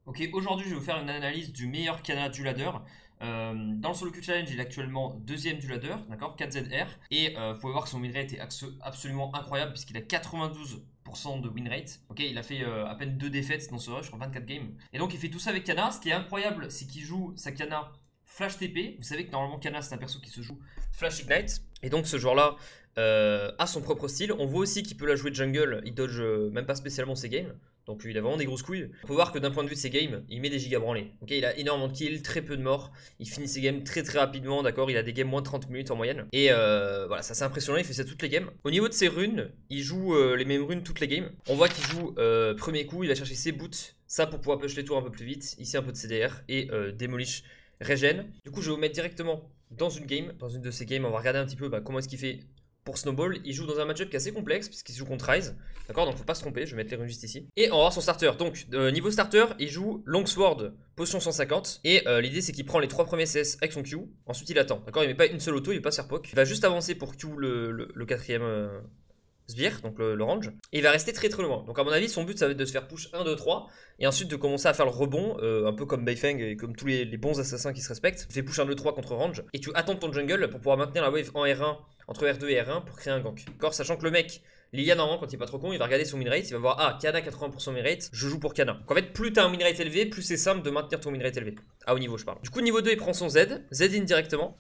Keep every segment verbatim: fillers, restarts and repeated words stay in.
Ok, aujourd'hui je vais vous faire une analyse du meilleur Kana du ladder. Euh, dans le solo queue challenge, il est actuellement deuxième du ladder, d'accord, quatre Z R. Et euh, vous pouvez voir que son win rate est absolument incroyable puisqu'il a quatre-vingt-douze pour cent de win rate. Ok, il a fait euh, à peine deux défaites dans ce rush en vingt-quatre games. Et donc il fait tout ça avec Kana. Ce qui est incroyable, c'est qu'il joue sa Kana Flash T P. Vous savez que normalement Kana c'est un perso qui se joue Flash Ignite. Et donc ce joueur-là euh, a son propre style. On voit aussi qu'il peut la jouer jungle. Il dodge euh, même pas spécialement ses games. Donc il a vraiment des grosses couilles. On peut voir que d'un point de vue de ses games, il met des gigas branlés. Ok, il a énormément de kills, très peu de morts. Il finit ses games très très rapidement, d'accord. Il a des games moins de trente minutes en moyenne. Et euh, voilà, ça c'est impressionnant, il fait ça toutes les games. Au niveau de ses runes, il joue euh, les mêmes runes toutes les games. On voit qu'il joue euh, premier coup, il va chercher ses boots. Ça pour pouvoir push les tours un peu plus vite. Ici un peu de C D R et euh, Demolish régène. Du coup je vais vous mettre directement dans une game, dans une de ces games. On va regarder un petit peu bah, comment est-ce qu'il fait pour Snowball. Il joue dans un match-up qui est assez complexe puisqu'il joue contre Ryze. D'accord, donc faut pas se tromper, je vais mettre les runes juste ici. Et on va voir son starter. Donc euh, niveau starter, il joue Longsword, potion cent cinquante. Et euh, l'idée c'est qu'il prend les trois premiers C S avec son Q. Ensuite il attend. D'accord, il met pas une seule auto, il va pas se faire poke. Il va juste avancer pour Q le, le, le quatrième euh, sbire, donc le, le range. Et il va rester très très loin. Donc à mon avis son but ça va être de se faire push un, deux, trois. Et ensuite de commencer à faire le rebond, euh, un peu comme Beifeng et comme tous les, les bons assassins qui se respectent. Tu fais push un, deux, trois contre range. Et tu attends ton jungle pour pouvoir maintenir la wave en R un, entre R deux et R un pour créer un gank. D'accord, sachant que le mec, Lilia normalement quand il est pas trop con, il va regarder son win rate, il va voir ah Kana quatre-vingts pour cent win rate, je joue pour Kana. Donc en fait plus t'as un win rate élevé, plus c'est simple de maintenir ton win rate élevé. À haut niveau je parle. Du coup niveau deux il prend son Z, Z in directement.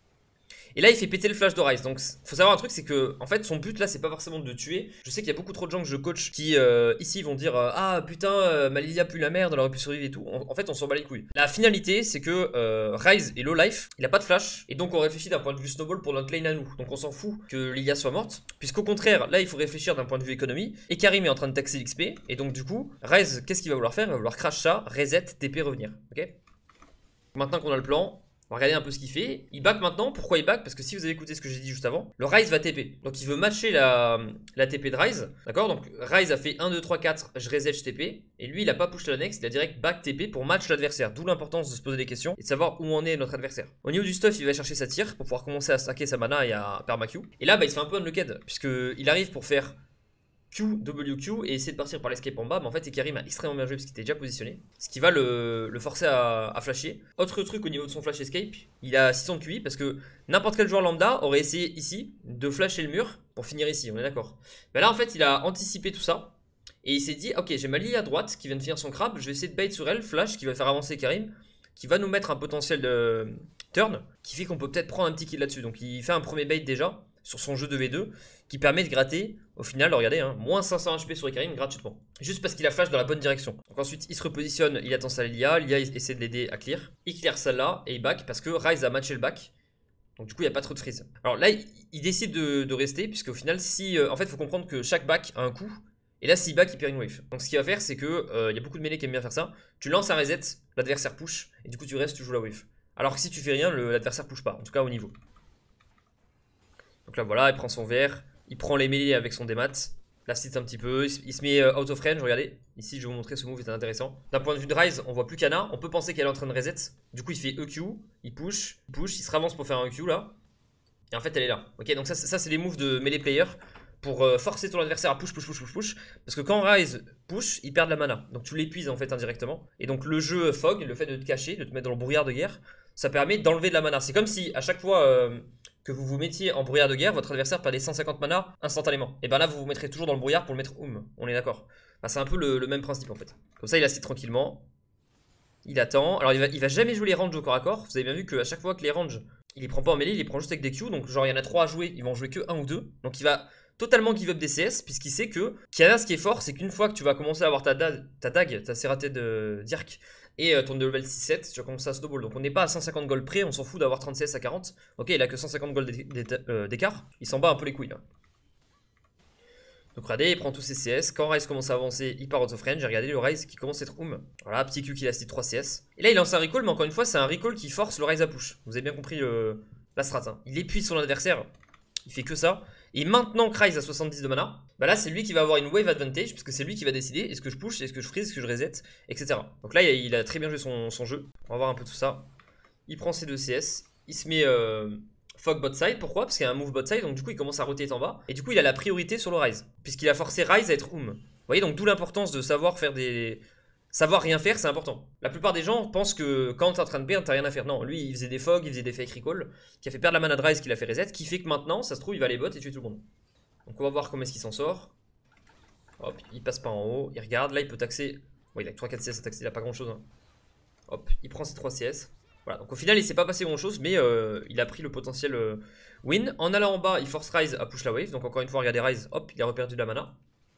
Et là il fait péter le flash de Ryze. Donc faut savoir un truc, c'est que en fait son but là c'est pas forcément de tuer. Je sais qu'il y a beaucoup trop de gens que je coach qui euh, ici vont dire euh, ah putain euh, ma Lilia pue la merde, elle aurait pu survivre et tout. En, en fait on s'en bat les couilles. La finalité c'est que euh, Ryze est low life, il a pas de flash. Et donc on réfléchit d'un point de vue snowball pour notre lane à nous. Donc on s'en fout que Lilia soit morte. Puisqu'au contraire là il faut réfléchir d'un point de vue économie. Et Karim est en train de taxer l'X P. Et donc du coup Ryze qu'est-ce qu'il va vouloir faire? Il va vouloir crash ça, reset, T P, revenir. Ok. Maintenant qu'on a le plan, on va regarder un peu ce qu'il fait. Il back maintenant. Pourquoi il back? Parce que si vous avez écouté ce que j'ai dit juste avant, le Ryze va T P. Donc il veut matcher la, la T P de Ryze. D'accord. Donc Ryze a fait un, deux, trois, quatre. Je reset, je T P. Et lui, il a pas push la next. Il a direct back T P pour match l'adversaire. D'où l'importance de se poser des questions et de savoir où en est notre adversaire. Au niveau du stuff, il va chercher sa tire pour pouvoir commencer à stacker sa mana et à perma-Q. Et là, bah, il se fait un peu unlocked. Puisqu'il arrive pour faire Q, W Q et essayer de partir par l'escape en bas, mais en fait Karim a extrêmement bien joué parce qu'il était déjà positionné, ce qui va le, le forcer à, à flasher. Autre truc au niveau de son flash escape, il a six cents de Q I parce que n'importe quel joueur lambda aurait essayé ici de flasher le mur pour finir ici, on est d'accord. Mais là en fait il a anticipé tout ça et il s'est dit ok j'ai ma ligne à droite qui vient de finir son crabe, je vais essayer de bait sur elle, flash qui va faire avancer Karim, qui va nous mettre un potentiel de turn qui fait qu'on peut peut-être prendre un petit kill là-dessus. Donc il fait un premier bait déjà sur son jeu de V deux qui permet de gratter au final, regardez, hein, moins cinq cents H P sur Karim gratuitement. Juste parce qu'il a flash dans la bonne direction. Donc ensuite il se repositionne, il attend sa Lilia, Lilia essaie de l'aider à clear. Il clear celle-là et il back parce que Ryze a matché le back. Donc du coup il n'y a pas trop de freeze. Alors là il, il décide de, de rester puisque au final si... Euh, en fait il faut comprendre que chaque back a un coup. Et là s'il back il perd une wave. Donc ce qu'il va faire c'est que il euh, y a beaucoup de mêlées qui aiment bien faire ça. Tu lances un reset, l'adversaire push et du coup tu restes, tu joues la wave. Alors que si tu fais rien, l'adversaire push pas, en tout cas au niveau. Donc là voilà, il prend son V R, il prend les mêlées avec son démat, la stit un petit peu, il se, il se met out of range, regardez. Ici je vais vous montrer ce move, est intéressant. D'un point de vue de Ryze, on voit plus Kana, on peut penser qu'elle est en train de reset. Du coup il fait E Q, il push, il push, il se ravance pour faire un E Q là. Et en fait elle est là. Ok, donc ça, ça c'est les moves de melee player pour euh, forcer ton adversaire à push, push, push, push, push. Parce que quand Ryze push, il perd de la mana. Donc tu l'épuises en fait indirectement. Et donc le jeu Fog, le fait de te cacher, de te mettre dans le brouillard de guerre, ça permet d'enlever de la mana. C'est comme si à chaque fois... Euh, que vous vous mettiez en brouillard de guerre, votre adversaire perdait cent cinquante mana instantanément. Et ben là vous vous mettrez toujours dans le brouillard pour le mettre oum, on est d'accord. Enfin, c'est un peu le, le même principe en fait. Comme ça il assiste tranquillement. Il attend. Alors il va, il va jamais jouer les ranges au corps à corps. Vous avez bien vu qu'à chaque fois que les ranges, il les prend pas en mêlée, il les prend juste avec des Q. Donc genre il y en a trois à jouer, ils vont en jouer que un ou deux. Donc il va totalement give up des C S puisqu'il sait que Kiana, ce qui est fort, c'est qu'une fois que tu vas commencer à avoir ta, da ta dague, ta serraté de Dirk et euh, ton level six sept, tu vas commencer à snowball. Donc on n'est pas à cent cinquante gold près, on s'en fout d'avoir trente C S à quarante. Ok, il a que cent cinquante gold d'écart, il s'en bat un peu les couilles là. Donc regardez, il prend tous ses C S. Quand Ryze commence à avancer, il part out of range. J'ai regardé le Ryze qui commence à être oum. Voilà, petit Q qui a trois C S. Et là il lance un recall, mais encore une fois c'est un recall qui force le Ryze à push. Vous avez bien compris le... la strat, hein. Il épuise son adversaire, il fait que ça. Et maintenant que Ryze a soixante-dix de mana, bah là c'est lui qui va avoir une wave advantage, parce que c'est lui qui va décider est-ce que je push, est-ce que je freeze, est-ce que je reset, et cetera. Donc là il a très bien joué son, son jeu. On va voir un peu tout ça. Il prend ses deux C S, il se met euh, Fog bot side. Pourquoi? Parce qu'il y a un move bot side, donc du coup il commence à roter en bas. Et du coup il a la priorité sur le Ryze, puisqu'il a forcé Ryze à être oum. Vous voyez, donc d'où l'importance de savoir faire des... savoir rien faire, c'est important. La plupart des gens pensent que quand t'es en train de perdre, t'as rien à faire. Non, lui, il faisait des fogs, il faisait des fake recall, qui a fait perdre la mana de Rise, qui l'a fait reset, qui fait que maintenant, ça se trouve, il va aller bot et tuer tout le monde. Donc on va voir comment est-ce qu'il s'en sort. Hop, il passe pas en haut, il regarde, là il peut taxer. Ouais, il a que trois quatre C S à taxer, il a pas grand chose. Hein. Hop, il prend ses trois C S. Voilà, donc au final il s'est pas passé grand chose, mais euh, il a pris le potentiel euh, win. En allant en bas, il force Rise à push la wave. Donc encore une fois, regardez Rise, hop, il a reperdu de la mana.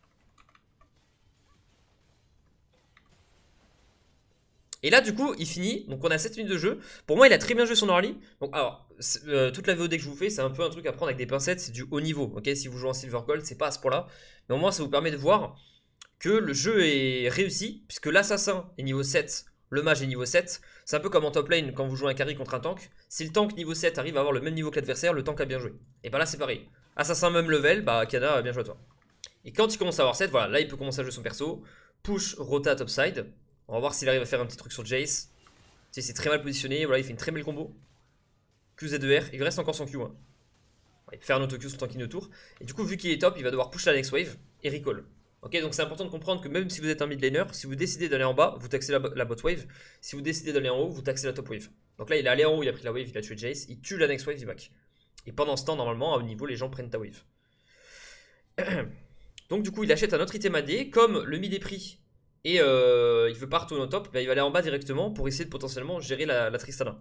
Et là du coup il finit, donc on a sept minutes de jeu. Pour moi il a très bien joué son early. Donc alors, euh, toute la V O D que je vous fais, c'est un peu un truc à prendre avec des pincettes, c'est du haut niveau. Ok, si vous jouez en silver gold, c'est pas à ce point là. Mais au moins ça vous permet de voir que le jeu est réussi, puisque l'assassin est niveau sept, le mage est niveau sept. C'est un peu comme en top lane quand vous jouez un carry contre un tank. Si le tank niveau sept arrive à avoir le même niveau que l'adversaire, le tank a bien joué. Et bah là c'est pareil. Assassin même level, bah Kana a bien joué à toi. Et quand il commence à avoir sept, voilà, là il peut commencer à jouer son perso. Push, rota, topside. On va voir s'il arrive à faire un petit truc sur Jace. Tu sais, c'est très mal positionné, voilà, il fait une très belle combo. Q Z deux R, il lui reste encore son Q. Hein. Il peut faire un auto-Q sur le tank tour. Et du coup, vu qu'il est top, il va devoir push la next wave et recall. Ok, donc c'est important de comprendre que même si vous êtes un mid laner, si vous décidez d'aller en bas, vous taxez la, la bot wave. Si vous décidez d'aller en haut, vous taxez la top wave. Donc là, il est allé en haut, il a pris la wave, il a tué Jace, il tue la next wave, il back. Et pendant ce temps, normalement, à haut niveau, les gens prennent ta wave. Donc du coup, il achète un autre item A D, comme le mid est pris et euh, il veut pas retourner au top, bah, il va aller en bas directement pour essayer de potentiellement gérer la, la Tristana.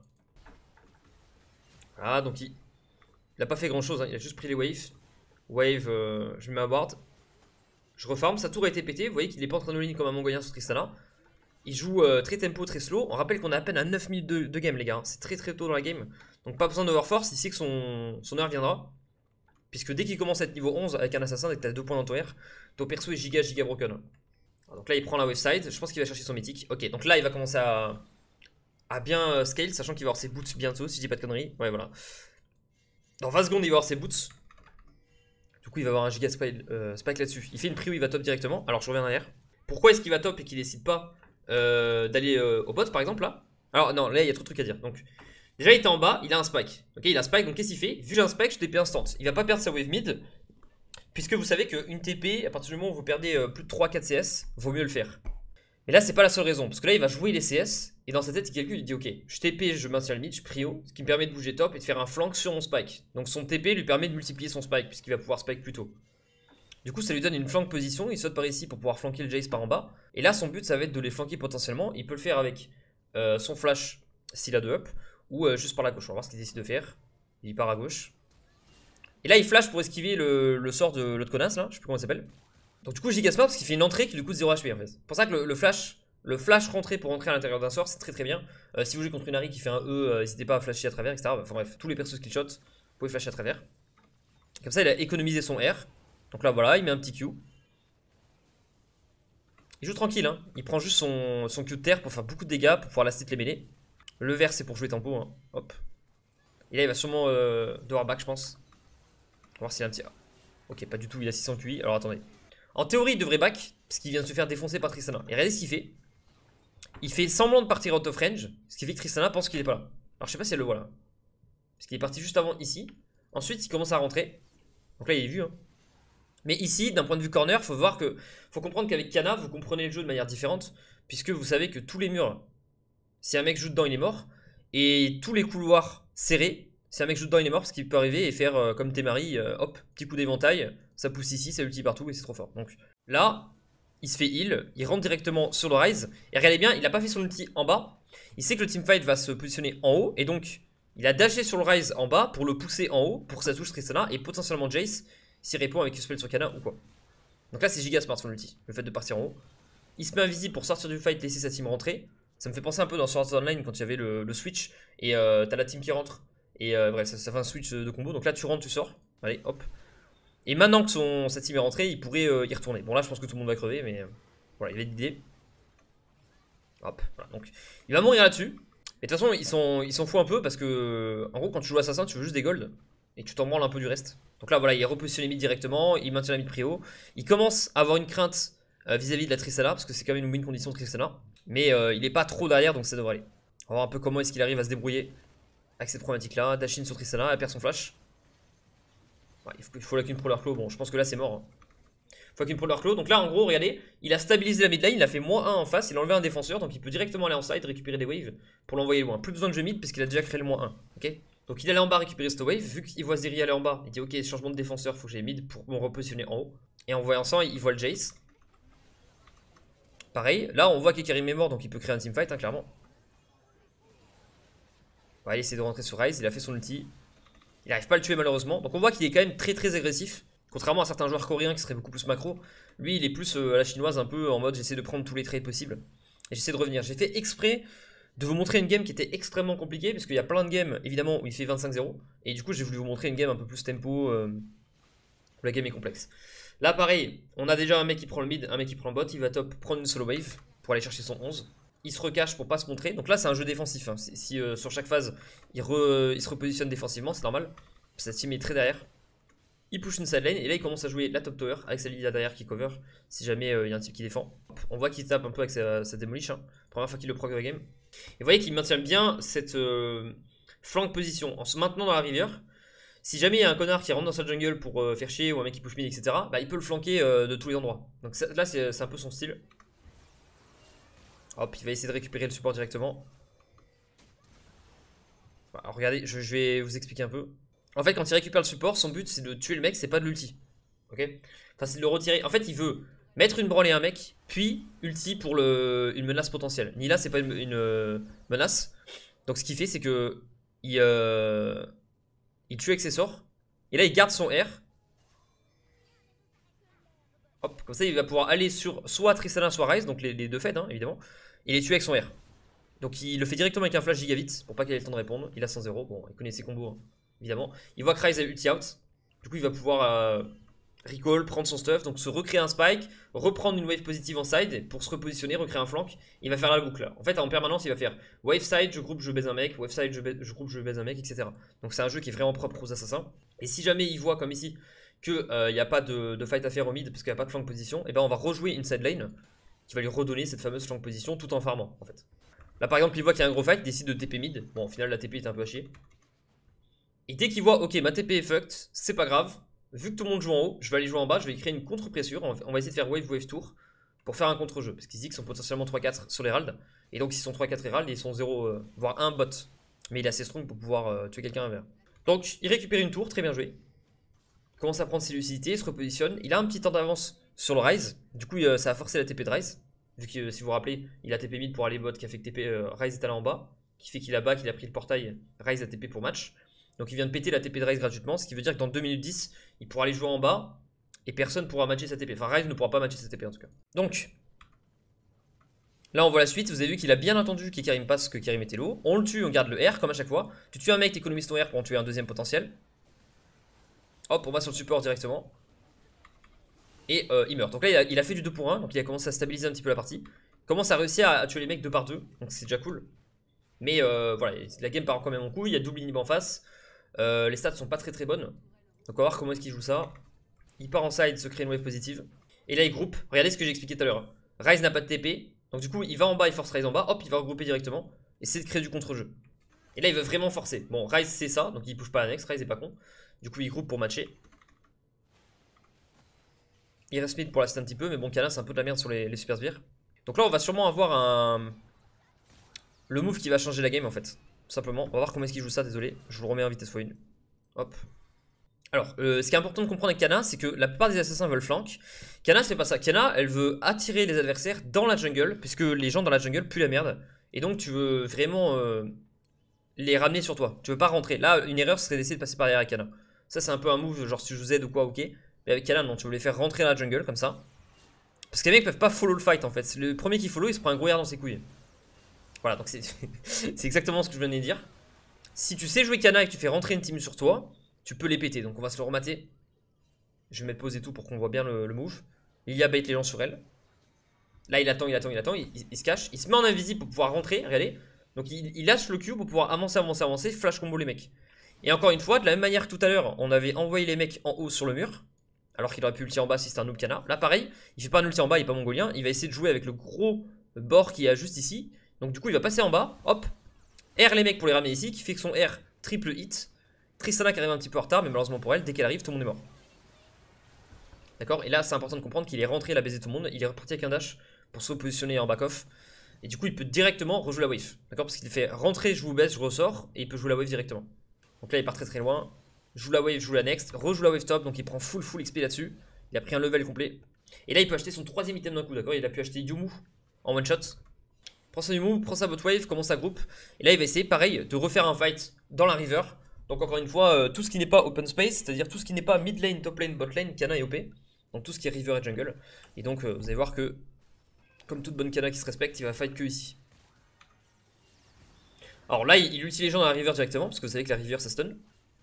Ah, donc il, il a pas fait grand chose, hein. Il a juste pris les waves. Wave, euh, je mets à ward. Je refarm, sa tour a été pétée. Vous voyez qu'il est pas en train de ligne comme un mongolien sur Tristana. Il joue euh, très tempo, très slow. On rappelle qu'on est à peine à neuf minutes de, de game, les gars. C'est très très tôt dans la game. Donc pas besoin d'overforce. Il sait que son, son heure viendra. Puisque dès qu'il commence à être niveau onze avec un assassin, dès que tu as deux points dans ton R, ton perso est giga giga broken. Donc là il prend la wave side, je pense qu'il va chercher son mythique. Ok, donc là il va commencer à, à bien scale, sachant qu'il va avoir ses boots bientôt, si je dis pas de conneries. Ouais, voilà. Dans vingt secondes il va avoir ses boots. Du coup il va avoir un giga spike, euh, spike là-dessus. Il fait une prio, il va top directement. Alors je reviens derrière. Pourquoi est-ce qu'il va top et qu'il décide pas euh, d'aller euh, au bot par exemple là? Alors non, là il y a trop de trucs à dire. Donc déjà il était en bas, il a un spike. Ok, il a un spike, donc qu'est-ce qu'il fait? Vu que j'ai un spike, je T P instant. Il va pas perdre sa wave mid. Puisque vous savez qu'une T P, à partir du moment où vous perdez euh, plus de trois quatre C S, vaut mieux le faire. Mais là, c'est pas la seule raison. Parce que là, il va jouer les C S. Et dans sa tête, il calcule, il dit ok, je T P, je maintiens le mid, je prio. Ce qui me permet de bouger top et de faire un flank sur mon spike. Donc son T P lui permet de multiplier son spike, puisqu'il va pouvoir spike plus tôt. Du coup, ça lui donne une flank position. Il saute par ici pour pouvoir flanquer le Jace par en bas. Et là, son but, ça va être de les flanquer potentiellement. Il peut le faire avec euh, son flash s'il a deux up. Ou euh, juste par la gauche. On va voir ce qu'il décide de faire. Il part à gauche. Et là il flash pour esquiver le, le sort de l'autre connasse là, je sais plus comment il s'appelle. Donc du coup giga smart parce qu'il fait une entrée qui lui coûte zéro H P en fait. C'est pour ça que le, le flash le flash rentré pour rentrer à l'intérieur d'un sort c'est très très bien. euh, Si vous jouez contre une Harry qui fait un E, euh, n'hésitez pas à flasher à travers, etc. Enfin bref, tous les persos skill shot, vous pouvez flasher à travers. Comme ça il a économisé son R. Donc là voilà, il met un petit Q. Il joue tranquille hein, il prend juste son, son Q de terre pour faire beaucoup de dégâts, pour pouvoir la stit les mêlées. Le vert c'est pour jouer tempo hein. Hop. Et là il va sûrement euh, devoir back je pense. On va voir s'il a un petit... Ok, pas du tout, il a six cents Q I. Alors attendez. En théorie, il devrait back, parce qu'il vient de se faire défoncer par Tristana. Et regardez ce qu'il fait. Il fait semblant de partir out of range, ce qui fait que Tristana pense qu'il est pas là. Alors je sais pas si elle le voit là. Parce qu'il est parti juste avant ici. Ensuite, il commence à rentrer. Donc là, il est vu. Hein. Mais ici, d'un point de vue corner, faut voir que... Faut comprendre qu'avec Kana, vous comprenez le jeu de manière différente. Puisque vous savez que tous les murs, si un mec joue dedans, il est mort. Et tous les couloirs serrés, si un mec joue dedans, il est mort parce qu'il peut arriver et faire euh, comme Temari, euh, hop, petit coup d'éventail, ça pousse ici, ça ulti partout et c'est trop fort. Donc là, il se fait heal, il rentre directement sur le rise. Et regardez bien, il n'a pas fait son ulti en bas. Il sait que le teamfight va se positionner en haut et donc il a dashé sur le rise en bas pour le pousser en haut pour que ça touche Tristana et potentiellement Jace s'il répond avec une spell sur Kana ou quoi. Donc là, c'est giga smart son ulti, le fait de partir en haut. Il se met invisible pour sortir du fight, laisser sa team rentrer. Ça me fait penser un peu dans Sword Art Online quand il y avait le, le switch et euh, t'as la team qui rentre. Et euh, bref, ça, ça fait un switch de combo. Donc là, tu rentres, tu sors. Allez, hop. Et maintenant que son, sa team est rentrée, il pourrait euh, y retourner. Bon, là, je pense que tout le monde va crever, mais euh, voilà, il avait l'idée. Hop, voilà. Donc, il va mourir là-dessus. Mais de toute façon, ils s'en ils foutent un peu parce que, en gros, quand tu joues assassin, tu veux juste des golds. Et tu t'en branles un peu du reste. Donc là, voilà, il est repositionné mid directement. Il maintient la mid prio. Il commence à avoir une crainte vis-à-vis -vis de la Tristana parce que c'est quand même une win condition de Tristana. Mais euh, il est pas trop derrière, donc ça devrait aller. On va voir un peu comment est-ce qu'il arrive à se débrouiller avec cette problématique là. Dashin sur Tristana, elle perd son flash. Ouais, il faut, il faut la qu'une pro leur clos. Bon, je pense que là c'est mort. Hein. Fucking Polar Claw. Donc là, en gros, regardez, il a stabilisé la mid lane, il a fait moins un en face, il a enlevé un défenseur, donc il peut directement aller en side, récupérer des waves pour l'envoyer loin. Plus besoin de jeu mid, puisqu'il a déjà créé le moins un. Ok. Donc il allait en bas récupérer cette wave, vu qu'il voit Zeri aller en bas, il dit ok, changement de défenseur, faut que j'aille mid pour me repositionner en haut. Et en voyant ça, il voit le Jace. Pareil, là on voit qu'Ekarim est mort, donc il peut créer un teamfight, hein, clairement. On va essayer de rentrer sur Ryze, il a fait son ulti. Il n'arrive pas à le tuer malheureusement, donc on voit qu'il est quand même très très agressif. Contrairement à certains joueurs coréens qui seraient beaucoup plus macro, lui il est plus euh, à la chinoise, un peu en mode j'essaie de prendre tous les trades possibles. Et j'essaie de revenir. J'ai fait exprès de vous montrer une game qui était extrêmement compliquée, parce qu'il y a plein de games évidemment où il fait vingt-cinq zéro. Et du coup j'ai voulu vous montrer une game un peu plus tempo, euh, où la game est complexe. Là pareil, on a déjà un mec qui prend le mid, un mec qui prend le bot, il va top prendre une solo wave pour aller chercher son onze. Il se recache pour pas se montrer. Donc là c'est un jeu défensif, hein. Si, si euh, sur chaque phase il, re, il se repositionne défensivement, c'est normal. Sa team est très derrière. Il push une side lane et là il commence à jouer la top tower avec sa Lilia derrière qui cover si jamais il euh, y a un type qui défend. On voit qu'il tape un peu avec sa, sa demolish, hein. Première fois qu'il le proc de la game. Et vous voyez qu'il maintient bien cette euh, flank position en se maintenant dans la rivière. Si jamais il y a un connard qui rentre dans sa jungle pour euh, faire chier ou un mec qui push mid, et cetera, bah il peut le flanquer euh, de tous les endroits. Donc ça, là c'est un peu son style. Hop, il va essayer de récupérer le support directement. Alors regardez, je, je vais vous expliquer un peu. En fait, quand il récupère le support, son but c'est de tuer le mec, c'est pas de l'ulti. Ok. Enfin, c'est de le retirer. En fait, il veut mettre une branlée à un mec, puis ulti pour le, une menace potentielle. Ni là, c'est pas une, une euh, menace. Donc, ce qu'il fait, c'est que il, euh, il tue avec ses sorts. Et là, il garde son R. Hop, comme ça, il va pouvoir aller sur soit Tristana, soit Ryze, donc les, les deux feds, hein, évidemment. Et les tuer avec son R. Donc, il le fait directement avec un flash gigabit pour pas qu'il ait le temps de répondre. Il a cent zéro. Bon, il connaît ses combos, hein, évidemment. Il voit que Ryze a ulti out. Du coup, il va pouvoir euh, recall, prendre son stuff, donc se recréer un spike, reprendre une wave positive en side pour se repositionner, recréer un flank. Il va faire la boucle. En fait, en permanence, il va faire wave side, je groupe, je baise un mec, wave side, je, baise, je groupe, je baise un mec, et cetera. Donc, c'est un jeu qui est vraiment propre aux assassins. Et si jamais il voit, comme ici, qu'il n'y euh, a pas de, de fight à faire au mid parce qu'il n'y a pas de flank position, et ben on va rejouer une side lane qui va lui redonner cette fameuse flank position tout en farmant en fait. Là par exemple il voit qu'il y a un gros fight, il décide de T P mid. Bon au final la T P est un peu à chier. Et dès qu'il voit ok ma T P est fucked, c'est pas grave. Vu que tout le monde joue en haut, je vais aller jouer en bas, je vais créer une contre-pressure. On va essayer de faire wave wave tour pour faire un contre-jeu. Parce qu'ils disent qu'ils sont potentiellement trois quatre sur l'Herald. Et donc s'ils sont trois quatre Herald, ils sont zéro, euh, voire un bot. Mais il est assez strong pour pouvoir euh, tuer quelqu'un à vert. Donc il récupère une tour, très bien joué. Il commence à prendre ses lucidités, il se repositionne. Il a un petit temps d'avance sur le Ryze. Du coup euh, ça a forcé la T P de Ryze. Vu que euh, si vous vous rappelez, il a T P mid pour aller bot qui a fait que T P, euh, Ryze est allé en bas. Qui fait qu'il a bas, qu'il a pris le portail, Ryze a T P pour match. Donc il vient de péter la T P de Ryze gratuitement, ce qui veut dire que dans deux minutes dix, il pourra aller jouer en bas et personne ne pourra matcher sa T P. Enfin Ryze ne pourra pas matcher sa T P en tout cas. Donc, là on voit la suite, vous avez vu qu'il a bien entendu qu'Ekarim passe, que Karim était low. On le tue, on garde le R comme à chaque fois. Tu tues un mec, t'économises ton R pour en tuer un deuxième potentiel. Hop, on va sur le support directement. Et euh, il meurt. Donc là il a, il a fait du deux pour un, donc il a commencé à stabiliser un petit peu la partie. Il commence à réussir à, à tuer les mecs deux par deux, donc c'est déjà cool. Mais euh, voilà, la game part quand même en couille, il y a double inhib en face. Euh, les stats sont pas très très bonnes. Donc on va voir comment est-ce qu'il joue ça. Il part en side, se crée une wave positive. Et là il groupe, regardez ce que j'ai expliqué tout à l'heure. Ryze n'a pas de T P, donc du coup il va en bas, il force Ryze en bas, hop il va regrouper directement. Et c'est de créer du contre-jeu. Et là il veut vraiment forcer. Bon Ryze c'est ça, donc il push pas annexe, Ryze est pas con. Du coup il groupe pour matcher. Il reste mid pour l'assister un petit peu, mais bon Kana c'est un peu de la merde sur les, les super sbires. Donc là on va sûrement avoir un... le move qui va changer la game en fait. Tout simplement, on va voir comment est-ce qu'il joue ça, désolé. Je vous le remets en vitesse fois une. Hop. Alors, euh, ce qui est important de comprendre avec Kana, c'est que la plupart des assassins veulent flank. Kana, c'est pas ça. Kana, elle veut attirer les adversaires dans la jungle, puisque les gens dans la jungle puent la merde. Et donc, tu veux vraiment euh, les ramener sur toi. Tu veux pas rentrer. Là, une erreur serait d'essayer de passer par derrière avec Kana. Ça, c'est un peu un move, genre si je vous aide ou quoi, ok. Mais avec Kana, non, tu veux les faire rentrer dans la jungle, comme ça. Parce que les mecs peuvent pas follow le fight, en fait. Le premier qui follow, il se prend un gros air dans ses couilles. Voilà, donc c'est exactement ce que je venais de dire. Si tu sais jouer Kana et que tu fais rentrer une team sur toi, tu peux les péter. Donc on va se le remater. Je vais mettre pause et tout pour qu'on voit bien le, le move. Lilia bait les gens sur elle. Là il attend, il attend, il attend, il, il, il se cache. Il se met en invisible pour pouvoir rentrer, regardez. Donc il, il lâche le Q pour pouvoir avancer, avancer, avancer, flash combo les mecs. Et encore une fois, de la même manière que tout à l'heure, on avait envoyé les mecs en haut sur le mur. Alors qu'il aurait pu ulti en bas si c'était un noob Kana. Là pareil, il fait pas un ulti en bas, il est pas mongolien. Il va essayer de jouer avec le gros bord qui a juste ici. Donc du coup il va passer en bas, hop, R les mecs pour les ramener ici, qui fait que son R triple hit. Tristana qui arrive un petit peu en retard, mais malheureusement pour elle, dès qu'elle arrive, tout le monde est mort. D'accord. Et là, c'est important de comprendre qu'il est rentré, il a baisé tout le monde. Il est reparti avec un dash pour se positionner en back-off. Et du coup, il peut directement rejouer la wave. D'accord. Parce qu'il fait rentrer, je vous baisse, je ressors. Et il peut jouer la wave directement. Donc là, il part très très loin. Joue la wave, joue la next. Rejoue la wave top. Donc il prend full full X P là-dessus. Il a pris un level complet. Et là, il peut acheter son troisième item d'un coup. D'accord. Il a pu acheter Yumu en one shot. Prends sa Yumu, prends sa bot wave, commence sa groupe. Et là, il va essayer, pareil, de refaire un fight dans la river. Donc encore une fois, euh, tout ce qui n'est pas open space, c'est-à-dire tout ce qui n'est pas mid lane, top lane, bot lane, Kana et O P. Donc tout ce qui est river et jungle. Et donc euh, vous allez voir que, comme toute bonne Kana qui se respecte, il va fight que ici. Alors là, il, il utilise les gens dans la river directement, parce que vous savez que la river ça stun.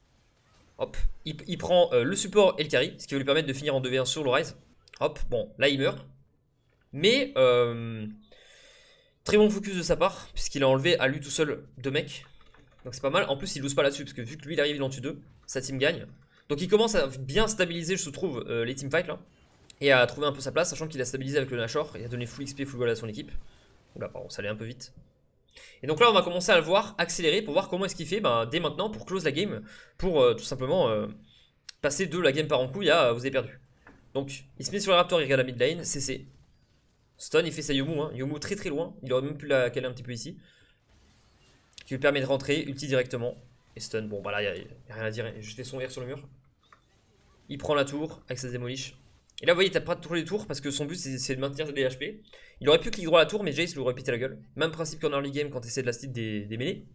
Hop, il, il prend euh, le support et le carry, ce qui va lui permettre de finir en deux v un sur le rise. Hop, bon, là il meurt. Mais, euh, très bon focus de sa part, puisqu'il a enlevé à lui tout seul deux mecs. Donc c'est pas mal. En plus, il lose pas là-dessus, parce que vu que lui il arrive, il en tue deux, sa team gagne. Donc il commence à bien stabiliser, je trouve, euh, les teamfights là. Et à trouver un peu sa place, sachant qu'il a stabilisé avec le Nashor et a donné full X P, full gold à son équipe. Oula, pardon, ça allait un peu vite. Et donc là, on va commencer à le voir accélérer pour voir comment est-ce qu'il fait bah, dès maintenant pour close la game. Pour euh, tout simplement euh, passer de la game par en couille à euh, vous avez perdu. Donc il se met sur le Raptor, il regarde la mid lane, C C. Stun, il fait sa Yomu, hein. Yomu très très loin. Il aurait même pu la caler un petit peu ici. Qui lui permet de rentrer, ulti directement. Et stun, bon bah là, il n'y a, a rien à dire. Il a juste fait son R sur le mur. Il prend la tour avec sa démolish. Et là, vous voyez, il tape pas tous les tours parce que son but c'est de maintenir les H P. Il aurait pu cliquer droit à la tour, mais Jace lui aurait pété la gueule. Même principe qu'en early game quand tu essaies de la steal des, des mêlées.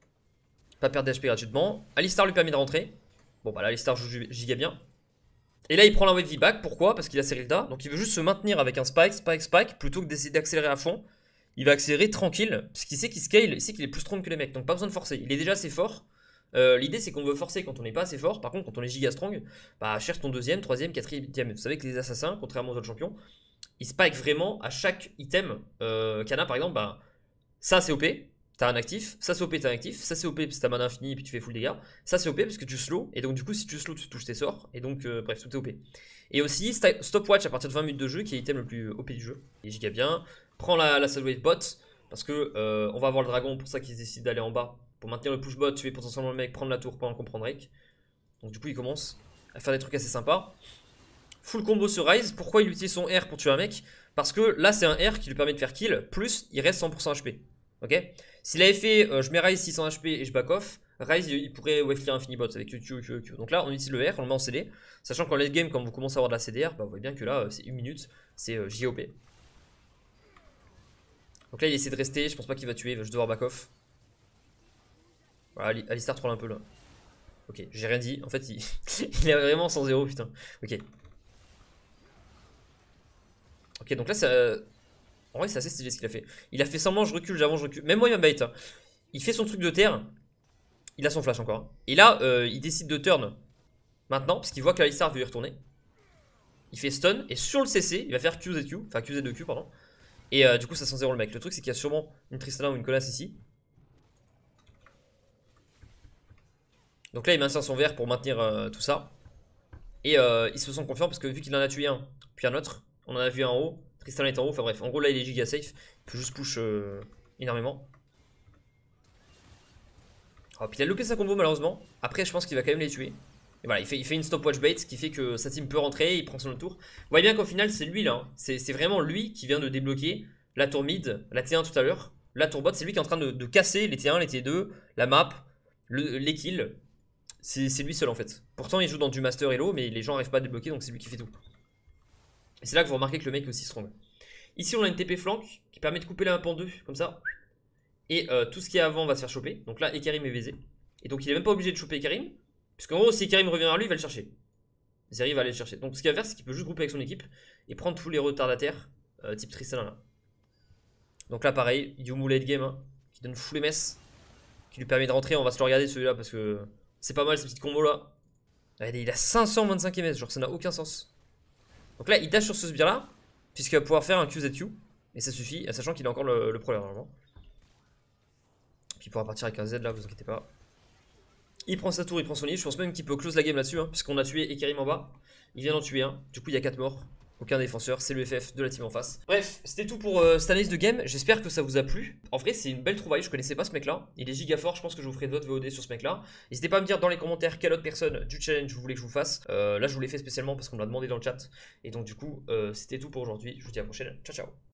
Pas perdre d'H P gratuitement. Alistar lui permet de rentrer. Bon bah là, Alistar joue giga bien. Et là, il prend la wave V-back. Pourquoi? Parce qu'il a Serilda. Donc il veut juste se maintenir avec un spike, spike, spike, plutôt que d'essayer d'accélérer à fond. Il va accélérer tranquille, parce qu'il sait qu'il scale, il sait qu'il est plus strong que les mecs, donc pas besoin de forcer. Il est déjà assez fort. Euh, L'idée c'est qu'on veut forcer quand on n'est pas assez fort. Par contre, quand on est giga strong, bah cherche ton deuxième, troisième, quatrième. Vous savez que les assassins, contrairement aux autres champions, ils spike vraiment à chaque item. Euh, Kana par exemple, bah ça c'est O P, t'as un actif, ça c'est O P, t'as un actif, ça c'est O P parce que t'as mana infini et puis tu fais full dégâts. Ça c'est O P parce que tu slow, et donc du coup si tu slow tu touches tes sorts, et donc euh, bref tout est O P. Et aussi stopwatch à partir de vingt minutes de jeu qui est l'item le plus O P du jeu. Et giga bien. Prends la, la Wave bot parce que euh, on va avoir le dragon, pour ça qu'ils décident d'aller en bas pour maintenir le push bot, tuer potentiellement le mec, prendre la tour pendant qu'on prend Drake. Donc du coup il commence à faire des trucs assez sympas. Full combo sur Rise. Pourquoi il utilise son R pour tuer un mec? Parce que là c'est un R qui lui permet de faire kill, plus il reste cent pour cent H P. Ok. S'il avait fait euh, je mets Rise six cents H P et je back off, Rise il pourrait wave clear infini bot avec Q Q Q Q. Donc là on utilise le R, on le met en C D. Sachant qu'en late game quand vous commencez à avoir de la C D R, bah, vous voyez bien que là c'est une minute, c'est euh, J O P. Donc là il essaie de rester, je pense pas qu'il va tuer, il va juste devoir back off. Voilà, Alistar troll un peu là. Ok, j'ai rien dit, en fait il, il est vraiment sans zéro putain. Ok. Ok, donc là ça... En vrai c'est assez stylé ce qu'il a fait. Il a fait semblant je recule, j'avance, je recule. Même moi il m'a bait. Hein. Il fait son truc de terre. Il a son flash encore. Et là euh, il décide de turn maintenant, parce qu'il voit que Alistar veut y retourner. Il fait stun, et sur le C C, il va faire Q Z Q, enfin Q Z deux Q pardon. Et euh, du coup ça sent zéro le mec. Le truc c'est qu'il y a sûrement une Tristana ou une Colas ici. Donc là il maintient son verre pour maintenir euh, tout ça. Et euh, il se sent confiant parce que vu qu'il en a tué un, puis un autre, on en a vu un en haut, Tristana est en haut, enfin bref, en gros là il est giga safe. Il peut juste push euh, énormément. Oh, puis il a loupé sa combo malheureusement. Après je pense qu'il va quand même les tuer. Et voilà, il fait, il fait une stopwatch bait, ce qui fait que sa team peut rentrer, il prend son tour. Vous voyez bien qu'au final c'est lui là, hein. C'est vraiment lui qui vient de débloquer la tour mid, la T un tout à l'heure. La tour bot, c'est lui qui est en train de, de casser les T un, les T deux, la map, le, les kills. C'est lui seul en fait. Pourtant il joue dans du master hello, mais les gens n'arrivent pas à débloquer, donc c'est lui qui fait tout. Et c'est là que vous remarquez que le mec est aussi strong. Ici on a une T P flank qui permet de couper la map en deux, comme ça. Et euh, tout ce qui est avant va se faire choper. Donc là Ekarim est baisé. Et donc il est même pas obligé de choper Ekarim. Puisqu'en gros, si Ekarim revient vers lui, il va le chercher. Zeri va aller le chercher. Donc ce qu'il va faire, c'est qu'il peut juste grouper avec son équipe et prendre tous les retardataires euh, type Tristana là. Donc là, pareil, Yumu late game, hein, qui donne full M S, qui lui permet de rentrer. On va se le regarder celui-là parce que c'est pas mal ces petites combos là. Regardez, il a cinq cent vingt-cinq M S, genre ça n'a aucun sens. Donc là, il dash sur ce sbire là, puisqu'il va pouvoir faire un Q Z Q. Et ça suffit, sachant qu'il a encore le, le problème normalement. Puis il pourra partir avec un Z là, vous inquiétez pas. Il prend sa tour, il prend son lit. Je pense même qu'il peut close la game là-dessus, hein, puisqu'on a tué Ekarim en bas. Il vient d'en tuer un. Du coup, il y a quatre morts. aucun défenseur, c'est le F F de la team en face. Bref, c'était tout pour euh, cette analyse de game, j'espère que ça vous a plu. En vrai c'est une belle trouvaille, je connaissais pas ce mec là, il est giga fort, je pense que je vous ferai d'autres V O D sur ce mec là. N'hésitez pas à me dire dans les commentaires quelle autre personne du challenge vous voulez que je vous fasse. Euh, là je vous l'ai fait spécialement parce qu'on me l'a demandé dans le chat. Et donc du coup euh, c'était tout pour aujourd'hui, je vous dis à la prochaine, ciao ciao.